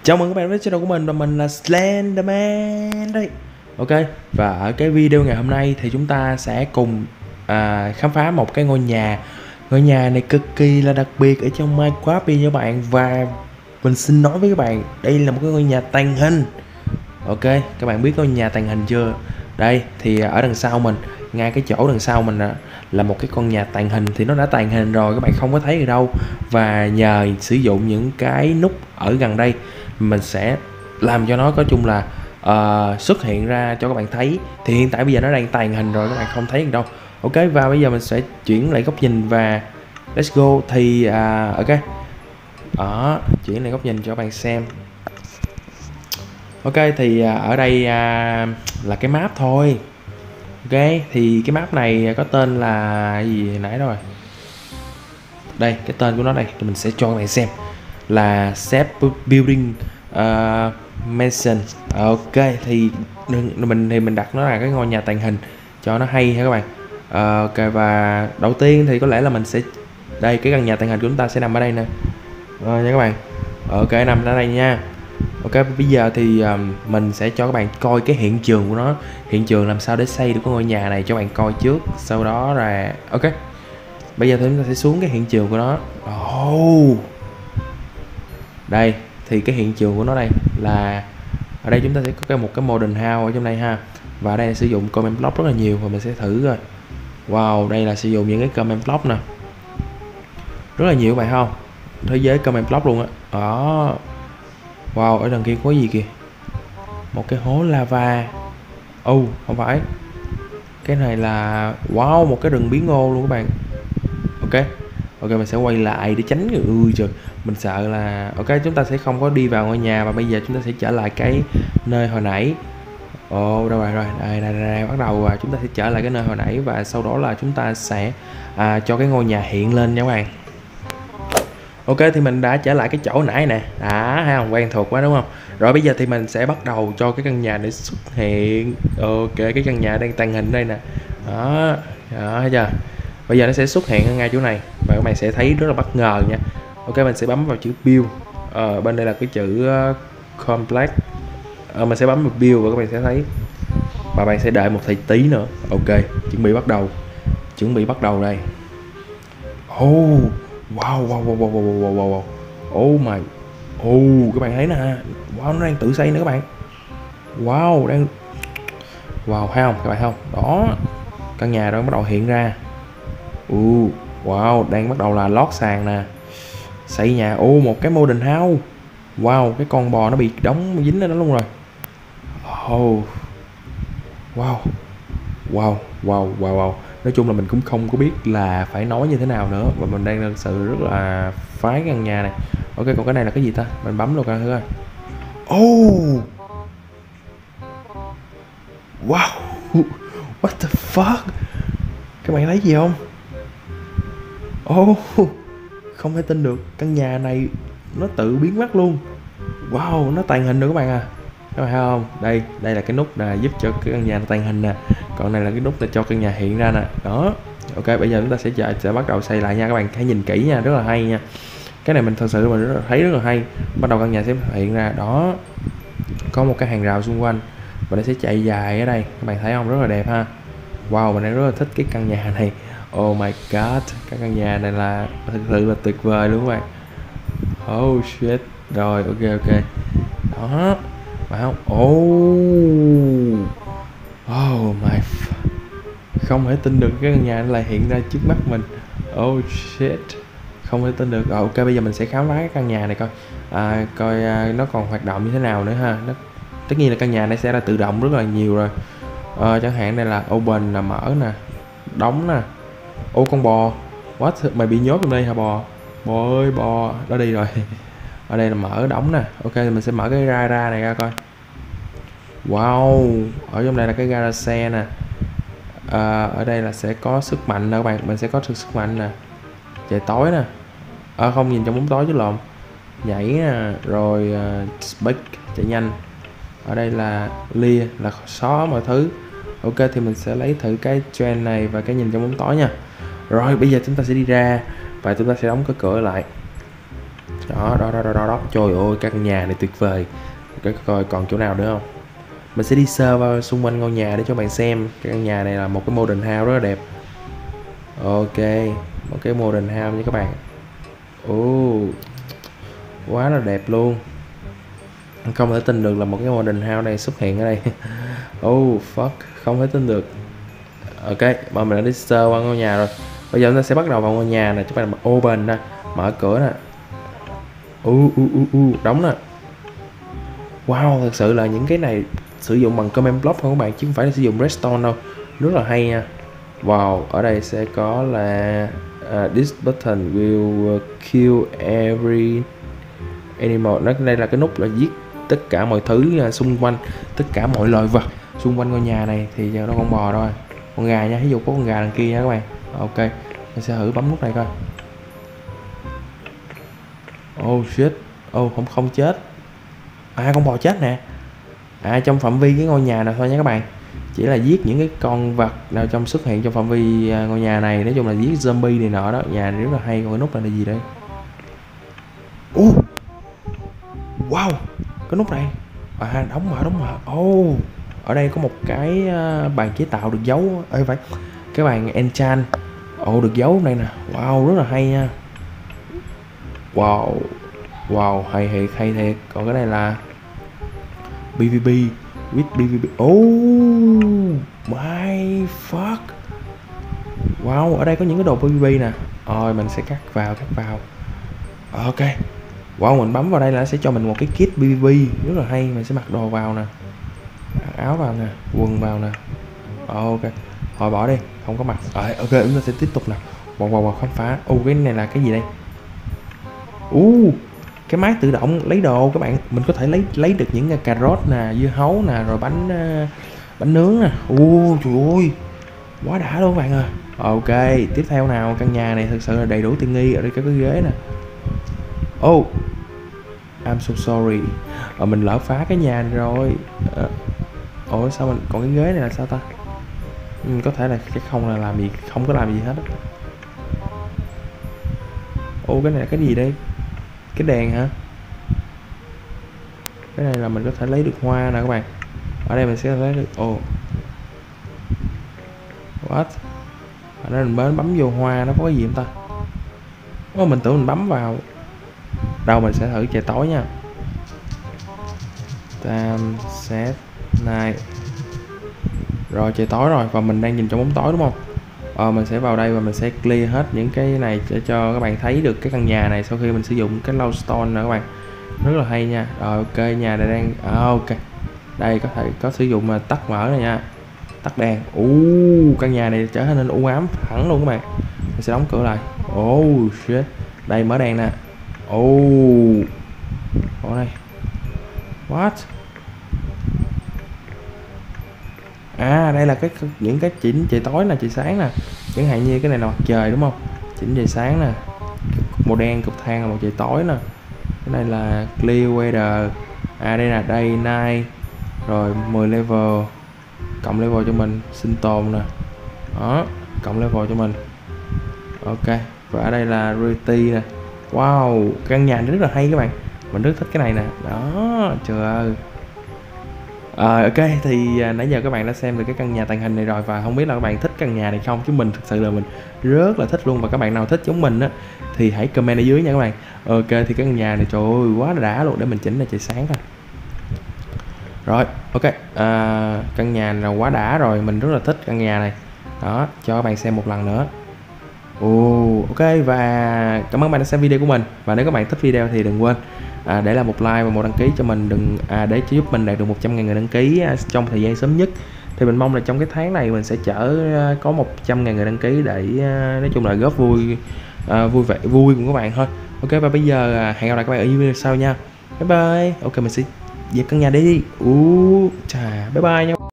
Chào mừng các bạn đến với channel của mình và mình là Slenderman đây. Ok, và ở cái video ngày hôm nay thì chúng ta sẽ cùng khám phá một cái ngôi nhà. Ngôi nhà này cực kỳ là đặc biệt ở trong Minecraft đi các bạn. Và mình xin nói với các bạn, đây là một cái ngôi nhà tàng hình. Ok, các bạn biết ngôi nhà tàng hình chưa? Đây thì ở đằng sau mình, ngay cái chỗ đằng sau mình là một cái con nhà tàng hình. Thì nó đã tàng hình rồi, các bạn không có thấy ở đâu. Và nhờ sử dụng những cái nút ở gần đây, mình sẽ làm cho nó có chung là xuất hiện ra cho các bạn thấy. Thì hiện tại bây giờ nó đang tàng hình rồi, các bạn không thấy được đâu. Ok, và bây giờ mình sẽ chuyển lại góc nhìn và let's go. Thì ok, chuyển lại góc nhìn cho các bạn xem. Ok, thì ở đây là cái map thôi. Ok, thì cái map này có tên là gì nãy rồi. Đây, cái tên của nó đây, thì mình sẽ cho các bạn xem là Set Building Mansion. Ok, thì mình đặt nó là cái ngôi nhà tàng hình cho nó hay ha các bạn. Ok, và đầu tiên thì có lẽ là mình sẽ đây, cái căn nhà tàng hình của chúng ta sẽ nằm ở đây nè nha các bạn. Ok, nằm ở đây nha. Ok, bây giờ thì mình sẽ cho các bạn coi cái hiện trường của nó, hiện trường làm sao để xây được cái ngôi nhà này cho các bạn coi trước, sau đó là ok. Bây giờ thì chúng ta sẽ xuống cái hiện trường của nó. Đây thì cái hiện trường của nó đây là ở đây chúng ta sẽ có một cái modern house ở trong đây ha. Và đây là sử dụng comment block rất là nhiều, và mình sẽ thử rồi. Wow, đây là sử dụng những cái comment block nè, rất là nhiều các bạn không? Thế giới comment block luôn á. Đó. Wow, ở đằng kia có gì kìa? Một cái hố lava. Không phải. Cái này là wow, một cái rừng bí ngô luôn các bạn. Ok, mình sẽ quay lại để tránh người trời. Mình sợ là ok, chúng ta sẽ không có đi vào ngôi nhà, và bây giờ chúng ta sẽ trở lại cái nơi hồi nãy. Đâu rồi, đây, bắt đầu chúng ta sẽ trở lại cái nơi hồi nãy, và sau đó là chúng ta sẽ cho cái ngôi nhà hiện lên nha các bạn. Ok, thì mình đã trở lại cái chỗ nãy nè. Ha, quen thuộc quá đúng không? Rồi bây giờ thì mình sẽ bắt đầu cho cái căn nhà để xuất hiện. Ok, cái căn nhà đang tàng hình đây nè. Đó, thấy chưa? Bây giờ nó sẽ xuất hiện ở ngay chỗ này, và các bạn sẽ thấy rất là bất ngờ nha. Ok, mình sẽ bấm vào chữ build. Bên đây là cái chữ complex. Mình sẽ bấm vào build và các bạn sẽ thấy. Và bạn sẽ đợi một thời tí nữa. Ok, chuẩn bị bắt đầu đây. Wow. Các bạn thấy nè. Wow, nó đang tự xây nữa các bạn. Wow, thấy không các bạn không? Đó, căn nhà đó bắt đầu hiện ra. Wow, đang bắt đầu là lót sàn nè, xây nhà. Một cái modern house. Wow, cái con bò nó bị đóng dính lên đó luôn rồi. Wow. Nói chung là mình cũng không có biết là phải nói như thế nào nữa, và mình đang thực sự rất là phái căn nhà này. Ok, còn cái này là cái gì ta? Mình bấm luôn coi thử coi. Wow. What the fuck? Các bạn thấy gì không? Không thể tin được, căn nhà này nó tự biến mất luôn. Wow, nó tàng hình được các bạn à. Các bạn thấy không? Đây là cái nút là giúp cho cái căn nhà nó tàng hình nè. Còn này là cái nút là cho căn nhà hiện ra nè. Đó. Ok, bây giờ chúng ta sẽ bắt đầu xây lại nha các bạn. Hãy nhìn kỹ nha, rất là hay nha. Cái này mình thật sự mình thấy rất là hay. Bắt đầu căn nhà sẽ hiện ra. Đó. Có một cái hàng rào xung quanh, và nó sẽ chạy dài ở đây. Các bạn thấy không? Rất là đẹp ha. Wow, mình đang rất là thích cái căn nhà này. Oh my god, cái căn nhà này là thực sự là tuyệt vời luôn các bạn. Shit. Rồi, ok. Đó. Phải không? Không thể tin được cái căn nhà lại hiện ra trước mắt mình. Shit. Không thể tin được. Ok, bây giờ mình sẽ khám phá cái căn nhà này coi nó còn hoạt động như thế nào nữa ha. Tất nhiên là căn nhà này sẽ là tự động rất là nhiều rồi. Chẳng hạn đây là open là mở nè, đóng nè. Con bò. What? Mày bị nhốt trong đây hả bò? Bò ơi, bò đó đi rồi. Ở đây là mở đóng nè. Ok, thì mình sẽ mở cái gara này ra coi. Wow, ở trong đây là cái gara xe nè. Ở đây là sẽ có sức mạnh nè các bạn. Mình sẽ có sức mạnh nè. Chạy tối nè. Không, nhìn trong bóng tối chứ lộn. Nhảy nè. Rồi speed, chạy nhanh. Ở đây là clear, là xóa mọi thứ. Ok, thì mình sẽ lấy thử cái trend này và cái nhìn trong bóng tối nha. Rồi bây giờ chúng ta sẽ đi ra, và chúng ta sẽ đóng cái cửa lại. Đó. Trời ơi, căn nhà này tuyệt vời. Để coi còn chỗ nào nữa không. Mình sẽ đi sơ vào xung quanh ngôi nhà để cho bạn xem. Cái căn nhà này là một cái modern house rất là đẹp. Ok, một cái modern house nha các bạn. Quá là đẹp luôn. Không thể tin được là một cái modern house này xuất hiện ở đây. Fuck, không thể tin được. Ok, mà mình đã đi sơ qua ngôi nhà rồi. Bây giờ chúng ta sẽ bắt đầu vào ngôi nhà này. Chúng ta open nè, mở cửa nè. Đóng nè. Wow, thật sự là những cái này sử dụng bằng comment block không các bạn, chứ không phải là sử dụng redstone đâu. Rất là hay nha. Wow, ở đây sẽ có là this button will kill every animal. Đây là cái nút là giết tất cả mọi thứ xung quanh, tất cả mọi loài vật xung quanh ngôi nhà này. Thì giờ nó con bò thôi, con gà nha, ví dụ có con gà đằng kia nha các bạn. Ok, mình sẽ thử bấm nút này coi. Oh shit, không chết. Con bò chết nè. Trong phạm vi cái ngôi nhà này thôi nha các bạn. Chỉ là giết những cái con vật nào trong xuất hiện trong phạm vi ngôi nhà này. Nói chung là giết zombie này nọ đó. Nhà này rất là hay. Còn cái nút này là gì đây? Wow, cái nút này đóng mà. Ở đây có một cái bàn chế tạo được dấu. Phải cái bàn enchant. Được dấu này nè. Wow, rất là hay nha. Wow, hay thiệt. Còn cái này là PvP with PvP. My fuck. Wow, ở đây có những cái đồ PvP nè. Mình sẽ cắt vào. Ok. Wow, mình bấm vào đây là nó sẽ cho mình một cái kit PvP rất là hay. Mình sẽ mặc đồ vào nè, mặc áo vào nè, quần vào nè. Ok, thôi bỏ đi, không có mặc. Ok, chúng ta sẽ tiếp tục nè. Wow, khám phá. Cái này là cái gì đây? Cái máy tự động lấy đồ các bạn. Mình có thể lấy được những cà rốt nè, dưa hấu nè, rồi bánh nướng nè. Trời ơi, quá đã luôn các bạn ơi. Ok, tiếp theo nào. Căn nhà này thực sự là đầy đủ tiện nghi. Ở đây có cái ghế nè. I'm so sorry. Mình lỡ phá cái nhà này rồi. Sao mình còn cái ghế này là sao ta? Có thể là cái không có làm gì hết á. Cái này là cái gì đây? Cái đèn hả? Cái này là mình có thể lấy được hoa nè các bạn. Ở đây mình sẽ lấy được what? Ở đây mình bấm vô hoa nó có cái gì không ta? Mình tưởng mình bấm vào. Đâu, mình sẽ thử trời tối nha. Time set night. Rồi trời tối rồi và mình đang nhìn trong bóng tối đúng không? Mình sẽ vào đây và mình sẽ clear hết những cái này để cho các bạn thấy được cái căn nhà này sau khi mình sử dụng cái glowstone nè các bạn. Rất là hay nha. Rồi ok, nhà này đang ok. Đây có thể có sử dụng mà tắt mở này nha. Tắt đèn. Căn nhà này trở nên u ám hẳn luôn các bạn. Mình sẽ đóng cửa lại. Shit. Đây mở đèn nè. Đây. What? Đây là những cái chỉnh trời tối nè, trời sáng nè. Chẳng hạn như cái này là mặt trời đúng không? Chỉnh trời sáng nè. Màu đen cực than là màu trời tối nè. Cái này là clear weather. Đây là day night. Rồi 10 level. Cộng level cho mình, sinh tồn nè. Đó, cộng level cho mình. Ok, và ở đây là reality nè. Wow, căn nhà rất là hay các bạn. Mình rất thích cái này nè. Đó, trời ơi. Ok, thì nãy giờ các bạn đã xem được cái căn nhà tàng hình này rồi. Và không biết là các bạn thích căn nhà này không, chứ mình thực sự là mình rất là thích luôn. Và các bạn nào thích giống mình á thì hãy comment ở dưới nha các bạn. Ok, thì cái căn nhà này trời ơi quá đã luôn. Để mình chỉnh là trời sáng thôi. Rồi, ok, căn nhà này là quá đã rồi. Mình rất là thích căn nhà này. Đó, cho các bạn xem một lần nữa. Ok, và cảm ơn bạn đã xem video của mình. Và nếu các bạn thích video thì đừng quên để lại một like và một đăng ký cho mình, để giúp mình đạt được 100.000 người đăng ký trong thời gian sớm nhất. Thì mình mong là trong cái tháng này mình sẽ có 100.000 người đăng ký để nói chung là góp vui cùng các bạn thôi. Ok, và bây giờ hẹn gặp lại các bạn ở video sau nha. Bye bye. Ok, mình sẽ dẹp căn nhà đi. Bye bye nha.